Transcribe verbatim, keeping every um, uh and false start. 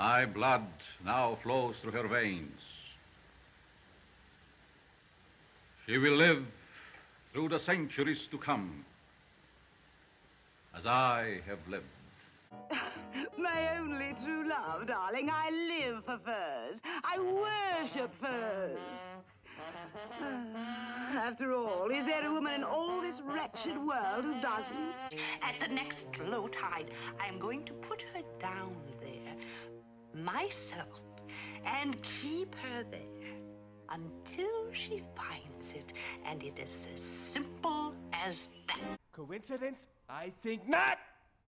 My blood now flows through her veins. She will live through the centuries to come, as I have lived. My only true love, darling. I live for furs. I worship furs. Uh, after all, is there a woman in all this wretched world who doesn't? At the next low tide, I am going to put her down there, myself, and keep her there until she finds it. And it is as simple as that. Coincidence? I think not!